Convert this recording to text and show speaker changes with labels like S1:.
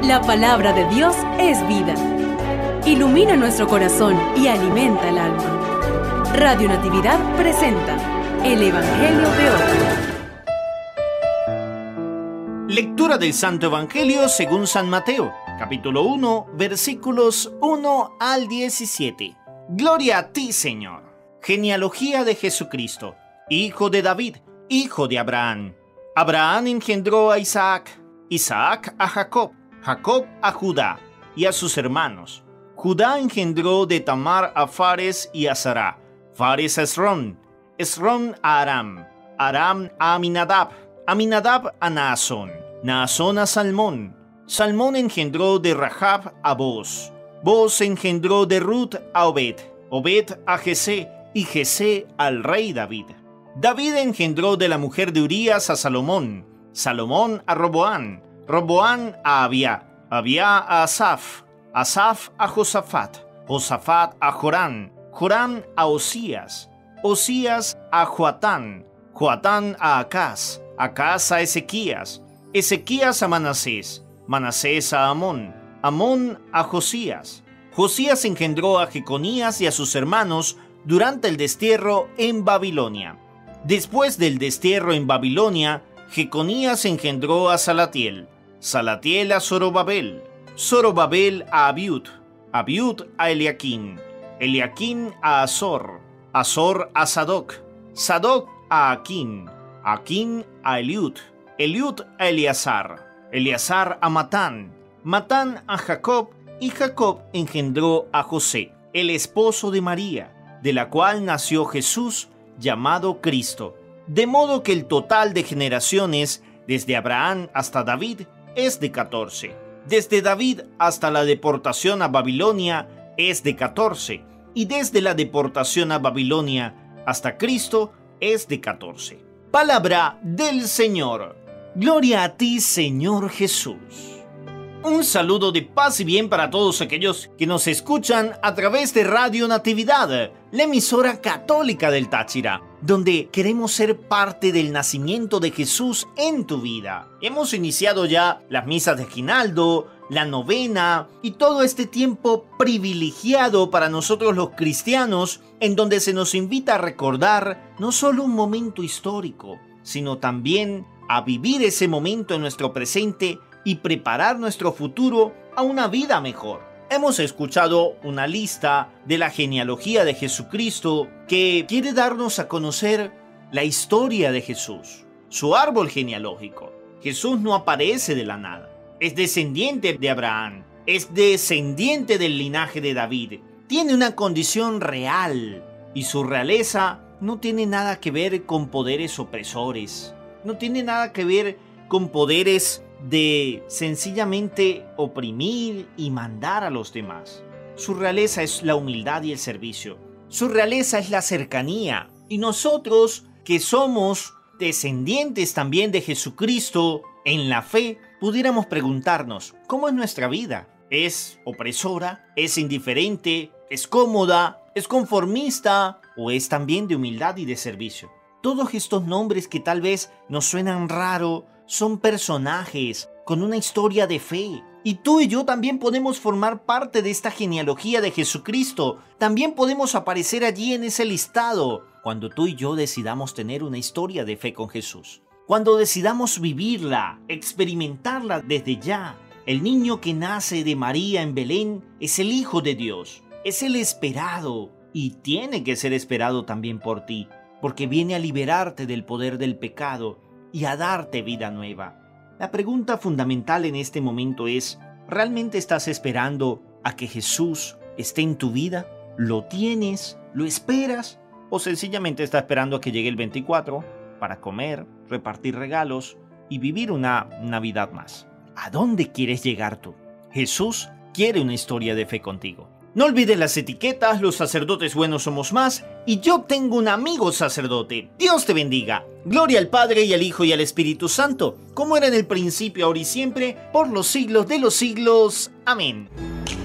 S1: La palabra de Dios es vida. Ilumina nuestro corazón y alimenta el alma. Radio Natividad presenta el Evangelio de hoy.
S2: Lectura del Santo Evangelio según San Mateo, capítulo 1, versículos 1 al 17. Gloria a ti, Señor. Genealogía de Jesucristo, hijo de David, hijo de Abraham. Abraham engendró a Isaac, Isaac a Jacob, Jacob a Judá y a sus hermanos. Judá engendró de Tamar a Fares y a Zara, Fares a Esrón, Esrón a Aram, Aram a Aminadab, Aminadab a Naasón, Naasón a Salmón, Salmón engendró de Rahab a Boz, Boz engendró de Ruth a Obed, Obed a Jesé y Jesé al rey David. David engendró de la mujer de Urías a Salomón, Salomón a Roboán, Roboán a Abia, Abia a Asaf, Asaf a Josafat, Josafat a Joram, Joram a Osías, Osías a Joatán, Joatán a Acaz, Acaz a Ezequías, Ezequías a Manasés, Manasés a Amón, Amón a Josías. Josías engendró a Jeconías y a sus hermanos durante el destierro en Babilonia. Después del destierro en Babilonia, Jeconías engendró a Salatiel, Salatiel a Zorobabel, Zorobabel a Abiud, Abiud a Eliaquín, Eliaquín a Azor, Azor a Sadoc, Sadoc a Aquín, Aquín a Eliud, Eliud a Eleazar, Eleazar a Matán, Matán a Jacob, y Jacob engendró a José, el esposo de María, de la cual nació Jesús, llamado Cristo. De modo que el total de generaciones, desde Abraham hasta David, es de 14. Desde David hasta la deportación a Babilonia es de 14. Y desde la deportación a Babilonia hasta Cristo es de 14. Palabra del Señor. Gloria a ti, Señor Jesús. Un saludo de paz y bien para todos aquellos que nos escuchan a través de Radio Natividad, la emisora católica del Táchira, donde queremos ser parte del nacimiento de Jesús en tu vida. Hemos iniciado ya las misas de aguinaldo, la novena y todo este tiempo privilegiado para nosotros los cristianos, en donde se nos invita a recordar no solo un momento histórico, sino también a vivir ese momento en nuestro presente y preparar nuestro futuro a una vida mejor. Hemos escuchado una lista de la genealogía de Jesucristo que quiere darnos a conocer la historia de Jesús, su árbol genealógico. Jesús no aparece de la nada. Es descendiente de Abraham, es descendiente del linaje de David. Tiene una condición real y su realeza no tiene nada que ver con poderes opresores. No tiene nada que ver con poderes de sencillamente oprimir y mandar a los demás. Su realeza es la humildad y el servicio. Su realeza es la cercanía. Y nosotros, que somos descendientes también de Jesucristo en la fe, pudiéramos preguntarnos, ¿cómo es nuestra vida? ¿Es opresora? ¿Es indiferente? ¿Es cómoda? ¿Es conformista? ¿O es también de humildad y de servicio? Todos estos nombres que tal vez nos suenan raro son personajes con una historia de fe. Y tú y yo también podemos formar parte de esta genealogía de Jesucristo. También podemos aparecer allí en ese listado cuando tú y yo decidamos tener una historia de fe con Jesús. Cuando decidamos vivirla, experimentarla desde ya. El niño que nace de María en Belén es el Hijo de Dios. Es el esperado y tiene que ser esperado también por ti, porque viene a liberarte del poder del pecado y a darte vida nueva. La pregunta fundamental en este momento es, ¿realmente estás esperando a que Jesús esté en tu vida? ¿Lo tienes? ¿Lo esperas? ¿O sencillamente estás esperando a que llegue el 24 para comer, repartir regalos y vivir una Navidad más? ¿A dónde quieres llegar tú? Jesús quiere una historia de fe contigo. No olvides las etiquetas, los sacerdotes buenos somos más, y yo tengo un amigo sacerdote. Dios te bendiga. Gloria al Padre y al Hijo y al Espíritu Santo, como era en el principio, ahora y siempre, por los siglos de los siglos. Amén.